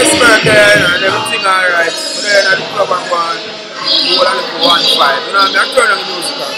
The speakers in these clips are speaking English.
IceBerg A and everything alright. But then at the club and one, you will only put 1.5. You know what I mean? I turn on the music on.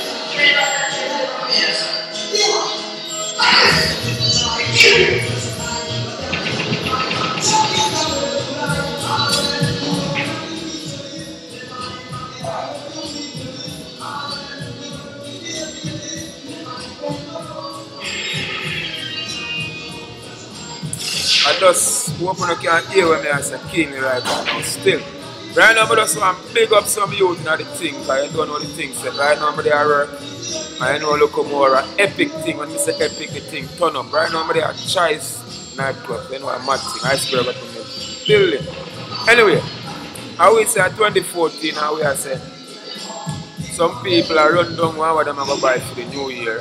I just hope you can hear when I say king right now still. Right now I just want to big up some youth in the thing because I don't know the thing said. Right now I'm there work. I know look more an epic thing. When I say epic the thing turn up. Right now I'm there Choice nightclub. You know a mad thing. IceBerg A building. Anyway, I will say 2014 and we are saying some people are run down one of them are going to buy for the new year.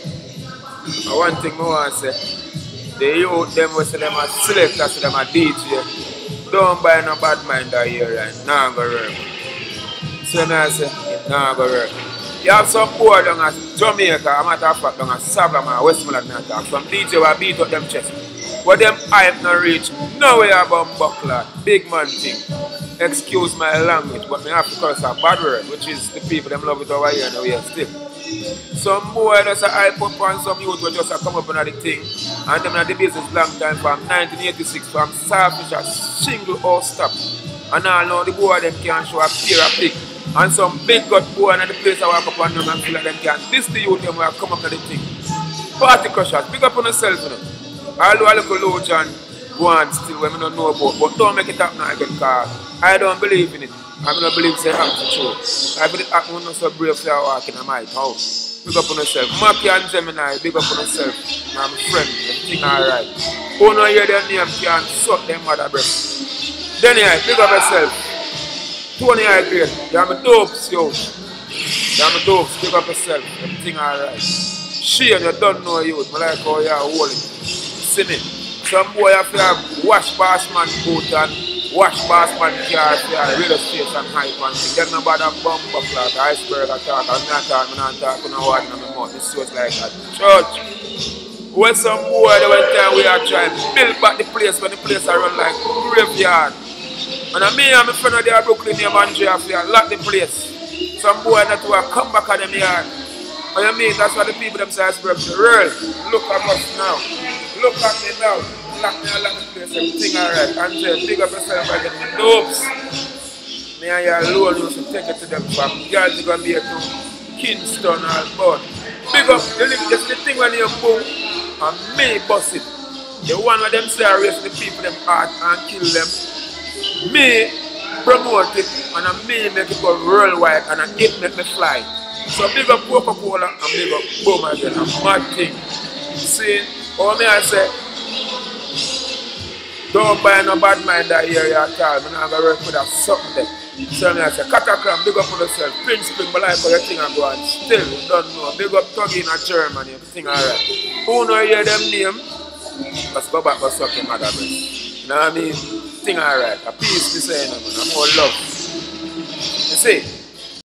And one thing I want to say. The youth them will say them a selector, say them a DJ. Don't buy no bad mind that year and nah go work. So I say it nah go work. You have some boy down at Jamaica, a matter of fact down at Savannah, Westmoreland and talk. Some DJ will beat up them chest. But them hype not reach nowhere about buckler. Big man thing. Excuse my language, but me have to curse a bad word, which is the people them love it over here and we are still. Some boy just a hype up and some youth will just come up on the thing and them in the business long time from 1986 from Saltfish a single all stop. And all now the boy them can show a pair of pick. And some big gut boy in the place I walk up on them and feel like them can. This the youth them will come up on the thing. Party crushers, big up on yourself you know. Although a little low John go on still when I don't know about, but don't make it happen again because I don't believe in it. I don't believe it's happen true. I believe it happen when I'm so brave for walking in my house. Big up on yourself. Maki and Gemini, big up on yourself. I'm a friend, everything alright. Who don't hear their name can suck them mother breath. Then big up yourself. Tony I grade, you're a dope, yo. You're a dope, big up yourself, everything alright. She and you don't know you, but like how you're holding. See me? Some boy have to wash Bassman boot and wash Bassman car for your radio station hype and thing. There's nobody bomb buckler, IceBerg A talk, I'm not talking, no word in my mouth. This was like a church. When some boy the one time we are trying to build back the place when the place are run like graveyard. And me and my friend of the Brooklyn named Andrea lock the place. Some boy that will come back on them yard. What you mean? That's what the people themselves work the world. Look at us now. Look at me now. Lock me along the place, everything alright. Andrea, big up yourself by getting the dopes. Me and you alone used to take it to them from girls you're gonna be to Kingston or but big up just the thing when you boom and me bust it. The one where them say race the people them heart and kill them. Me promote it and me make it go worldwide and it make me fly. So big up Coca-Cola and big up boom again. A mad thing. See, how me I say, don't buy no bad mind that area at all. I'm not going to work with that something there. So I say, Catacram, big up on yourself. Prince Spring, but like how your thing are going. Still, you don't know. Big up Tuggy in Germany, everything alright. Who know hear them name? Let's go back and suck your mother breath. You know what I mean? Thing alright. A peace to say, man. I'm more love. You see?